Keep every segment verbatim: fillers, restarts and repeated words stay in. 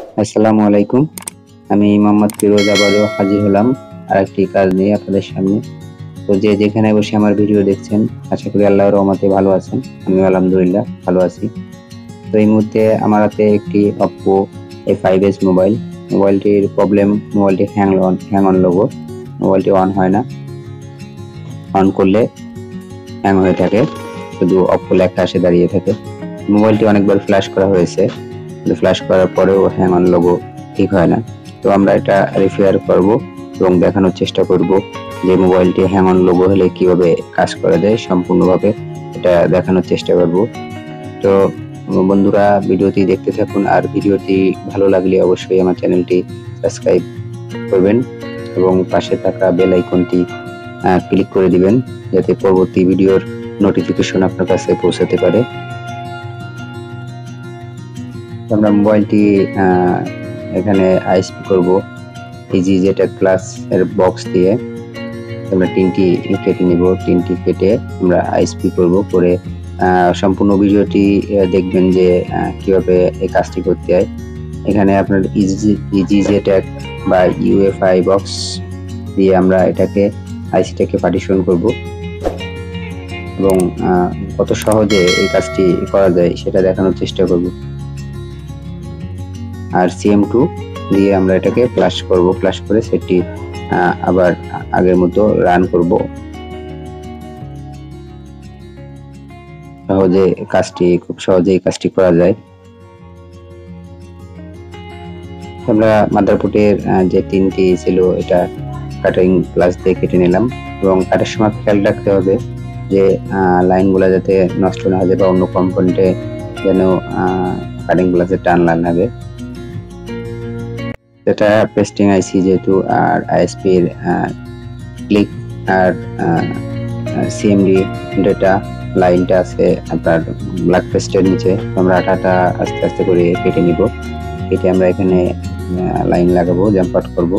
আসসালামু আলাইকুম। আমি মোহাম্মদ ফিরোজ আবারও হাজির হলাম আরেকটি কাজ নিয়ে আপনাদের সামনে। তো যে যেখানে বসে আমার ভিডিও দেখছেন, আশা করি আল্লাহর রহমতে ভালো আছেন। আমিও আলহামদুলিল্লাহ ভালো আছি। তো এই মুহূর্তে আমার হাতে একটি Oppo A five S mobile. মোবাইলটির প্রবলেম, মোবাইলটি hang on hang on logo. মোবাইলটি অন হয় না। অন করলে হ্যাং হয়ে থাকে, শুধু Oppo লেখা এসে দাঁড়িয়ে থাকে। মোবাইলটি অনেকবার ফ্ল্যাশ করা হয়েছে, কিন্তু ফ্ল্যাশ করার পরেও হ্যাং অন লোগো ঠিক হয় না। তো আমরা এটা রিপেয়ার করব এবং দেখানোর চেষ্টা করব যে মোবাইলটি হ্যাং অন লোগো হলে কিভাবে কাজ করা যায় সম্পূর্ণভাবে, এটা দেখানোর চেষ্টা করব। তো বন্ধুরা, ভিডিওটি দেখতে থাকুন, আর ভিডিওটি ভালো লাগলে অবশ্যই আমার চ্যানেলটি সাবস্ক্রাইব করবেন এবং পাশে থাকা বেল আইকনটি ক্লিক করে দিবেন, যাতে পরবর্তী ভিডিওর নোটিফিকেশন আপনার কাছে পৌঁছাতে পারে। আমরা মোবাইলটি এখানে আইএসপি করব ইজি জেড প্লাস এর বক্স দিয়ে। আমরা তিনটি কেটে নিব, তিনটি কেটে আমরা আইএসপি করব। করে সম্পূর্ণ ভিডিওটি দেখবেন যে কিভাবে এই কাজটি করতে হয়। এখানে আপনার ইজি ইজি জেড বা ইউএফআই বক্স দিয়ে আমরা এটাকে আইসিটাকে পার্টিশন করব এবং কত সহজে এই কাজটি করা যায় সেটা দেখানোর চেষ্টা করব। আর সিএম টু দিয়ে আমরা এটাকে ফ্ল্যাশ করব। ফ্ল্যাশ করে সেটি আবার আগের মতো রান করব। সহজে কাজটি খুব সহজেই কাজটি করা যায়। আমরা মাদারবোর্ডের যে তিনটি ছিল এটা কাটিং প্লাস দিয়ে কেটে নিলাম এবং কাটার সময় খেয়াল রাখতে হবে যে লাইনগুলো যাতে নষ্ট না হয়ে যায় বা অন্য কম্পোনেন্টে যেন কাটিং প্লাসে টান না লাগে। এটা পেস্টিং আইসি যেহেতু, আর আইএসপির ক্লিক আর সিএমডি ডেটা লাইনটা আছে আপনার ব্ল্যাক পেস্টের নিচে। আমরা আঠাটা আস্তে আস্তে করে কেটে নিব। কেটে আমরা এখানে লাইন লাগাবো, জাম্প আউট করবো।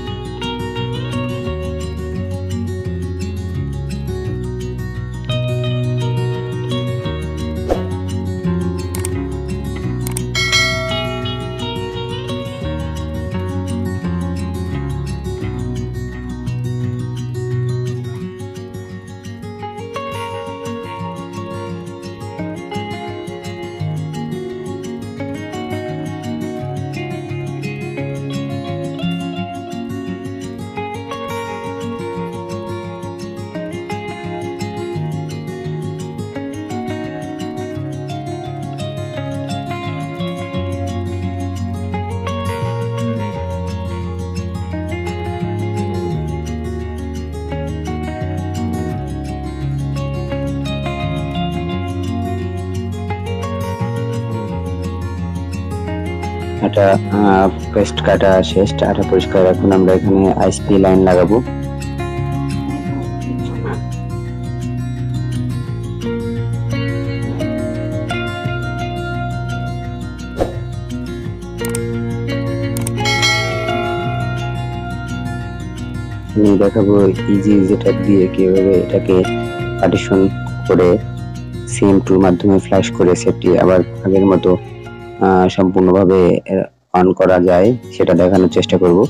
এটা পেস্ট কাটা শেষ, এটা পরিষ্কার। এখন আমরা এখানে আইএসপি লাইন লাগাবো। আমি দেখাবো ইজি যেটা দিয়ে কিভাবে এটাকে পার্টিশন করে সিএম টুর মাধ্যমে ফ্ল্যাশ করে সেটি আবার আগের মতো সম্পূর্ণভাবে অন করা যায়, সেটা দেখানোর চেষ্টা করব।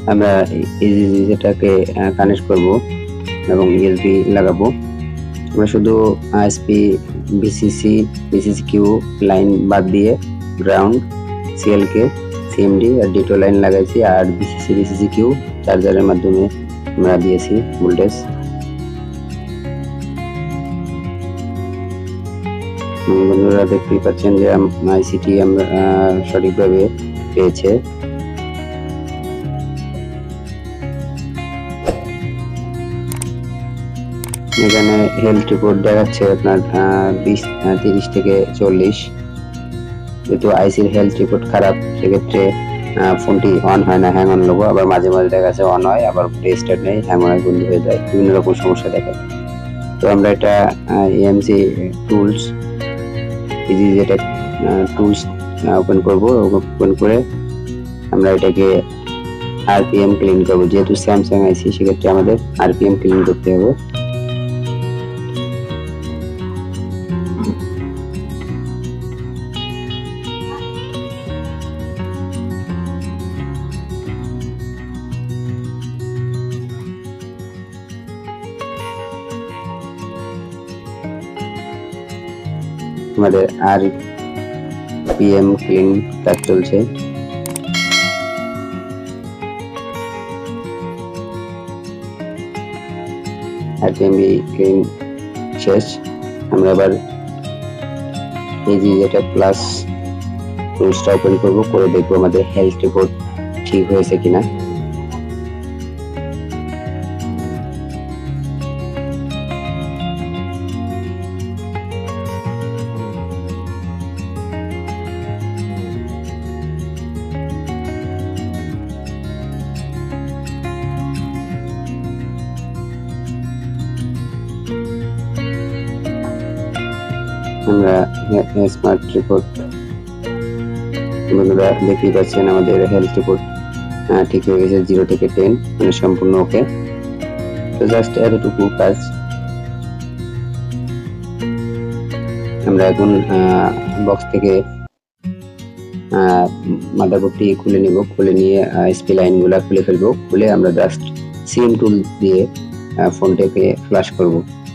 আমরা ইজি যেটাকে কানেক্ট করব এবং ইউএসবি লাগাবো। আমরা শুধু ISP VCC VCC Q line বাদ দিয়ে গ্রাউন্ড সিএলকে সিএমডি আর ডিটো লাইন লাগাইছি, আর ভিসিসি ভিসিসি কিউ চার্জারের মাধ্যমে আমরা দিয়েছি ভোল্টেজ। বন্ধুরা দেখতেই পাচ্ছেন যে আইসিটি আমরা সঠিকভাবে পেয়েছে। এখানে হেলথ রিপোর্ট দেখাচ্ছে আপনার বিশ তিরিশ থেকে চল্লিশ। যেহেতু আইসির হেলথ রিপোর্ট খারাপ, সেক্ষেত্রে ফোনটি অন হয় না, হ্যাং অন লোগো। আবার মাঝে মাঝে দেখা যাচ্ছে অন হয়, আবার স্টার্ট নেই, হ্যাং হয়, বন্ধ হয়ে যায়, বিভিন্ন রকম সমস্যা দেখায়। তো আমরা এটা এএমসি টুলস ইজি যেটা টুলস ওপেন করব। ওপেন করে আমরা এটাকে আরপিএম ক্লিন করব। যেহেতু স্যামসাং আইসি, সেক্ষেত্রে আমাদের আরপিএম ক্লিন করতে হবে। আমাদের আরপিএম ক্লিন কাজ চলছে। আরপিএম ক্লিন শেষ। আমরা এবার ইজি যেটা প্লাস টুলসটা ওপেন করব, করে দেখবো আমাদের হেলথ রিপোর্ট ঠিক হয়েছে কিনা। আমরা স্মার্ট রিপোর্ট বন্ধুরা দেখতেই পাচ্ছেন আমাদের হেলথ রিপোর্ট ঠিক হয়ে গেছে, জিরো থেকে টেন মানে সম্পূর্ণ ওকে। তো জাস্ট এতটুকু কাজ। আমরা এখন বক্স থেকে মাদারবোর্ডটি খুলে নিব, খুলে নিয়ে এসপি লাইনগুলো খুলে ফেলবো। খুলে আমরা জাস্ট সিএম টুল দিয়ে ফোনটাকে ফ্ল্যাশ করব।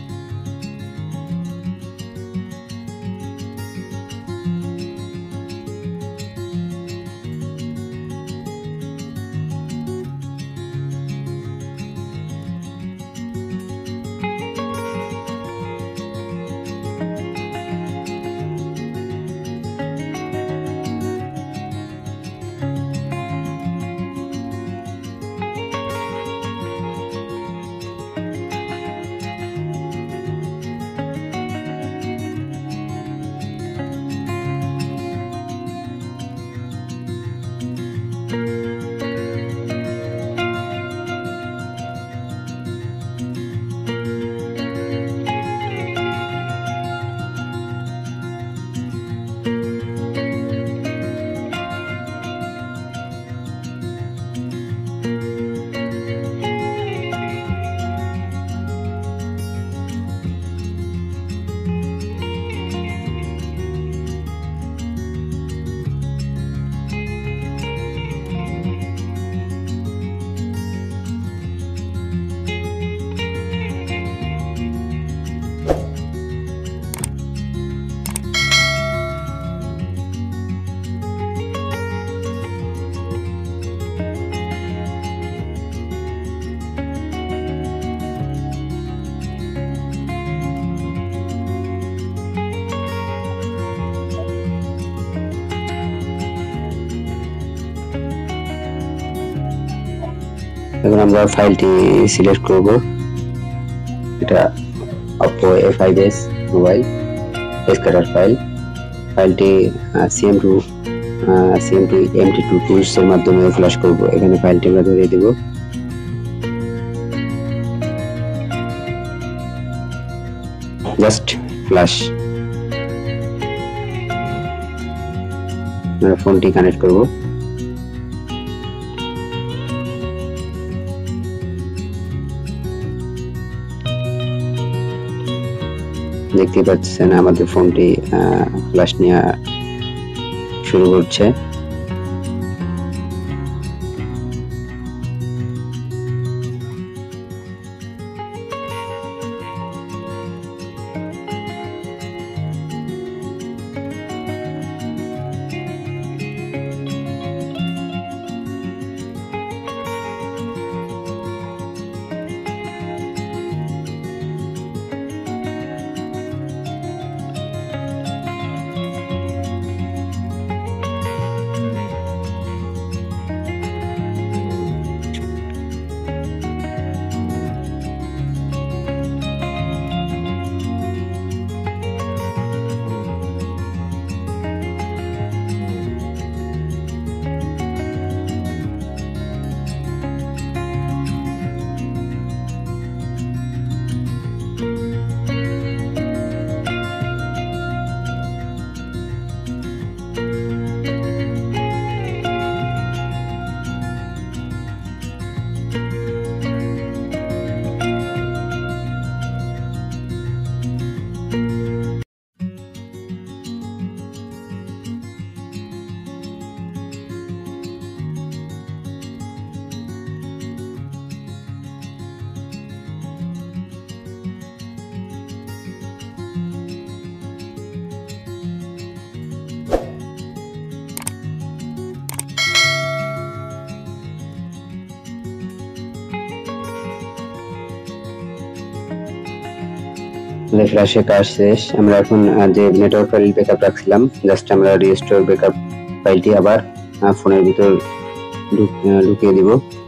এখন আমরা ফাইলটি সিলেক্ট করব। এটা Oppo A five S mobile scatter file. ফাইলটি CM two CM two MT two tools এর মাধ্যমে ফ্ল্যাশ করব। এখানে ফাইলটি আমরা ধরিয়ে দেব। Just flash. আমরা ফোনটি কানেক্ট করব। দেখতে পাচ্ছেন আমাদের ফোনটি ফ্ল্যাশ নেওয়া শুরু করছে। ফ্ল্যাশে কাজ শেষ। আমরা এখন যে নেটওয়ার্ক ফাইল ব্যাকআপ রাখছিলাম, জাস্ট আমরা রিস্টোর ব্যাকআপ ফাইলটি আবার ফোনের ভিতর ঢুকিয়ে দিব।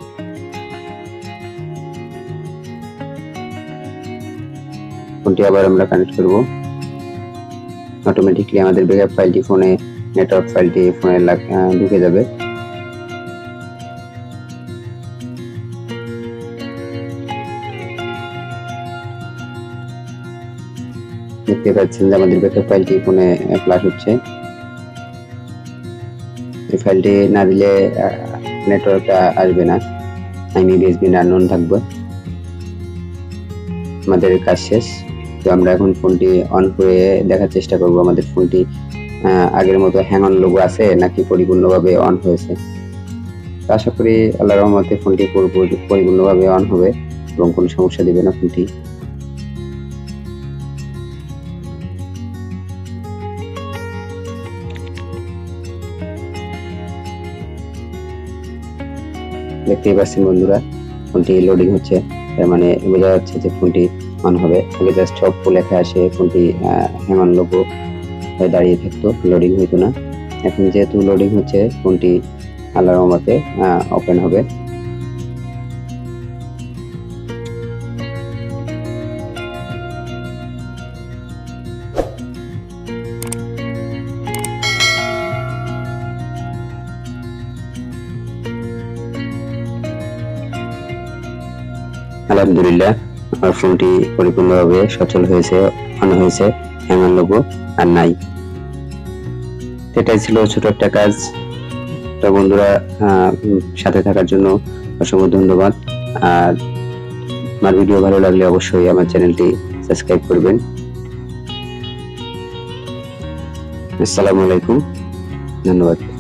ফোনটি আবার আমরা কানেক্ট করব। অটোমেটিকলি আমাদের ব্যাকআপ ফাইলটি ফোনে, নেটওয়ার্ক ফাইলটি ফোনে ঢুকে যাবে। দেখতে পাচ্ছেন যে আমাদের ব্যাকআপ ফাইলটি ফোনে ফ্ল্যাশ হচ্ছে। এই ফাইলটি না দিলে নেটওয়ার্কটা আসবে না, আইএমইবিএসবি আননোন থাকবে। আমাদের কাজ শেষ। তো আমরা এখন ফোনটি অন করে দেখার চেষ্টা করব আমাদের ফোনটি আগের মতো হ্যাং অন লোগো আছে নাকি পরিপূর্ণভাবে অন হয়েছে। আশা করি আল্লাহর রহমতে ফোনটি পরিপূর্ণভাবে অন হবে এবং কোনো সমস্যা দিবে না ফোনটি। দেখতেই পাচ্ছেন বন্ধুরা, ফোনটি লোডিং হচ্ছে, তার মানে বোঝা যাচ্ছে যে ফোনটি অন হবে। আগে জাস্ট অপো লেখা আসে ফোনটি হ্যাং অন লোগো দাঁড়িয়ে থাকতো, লোডিং হইতো না। এখন যেহেতু লোডিং হচ্ছে, ফোনটি আল্লাহর রহমতে ওপেন হবে। আলহামদুলিল্লাহ, আমার ফোনটি পরিপূর্ণভাবে সচল হয়েছে, অন হয়েছে, হ্যাং অন লোগো আর নাই। এটাই ছিল ছোট একটা কাজ। তো বন্ধুরা, সাথে থাকার জন্য অসংখ্য ধন্যবাদ। আর আমার ভিডিও ভালো লাগলে অবশ্যই আমার চ্যানেলটি সাবস্ক্রাইব করবেন। আসসালামু আলাইকুম, ধন্যবাদ।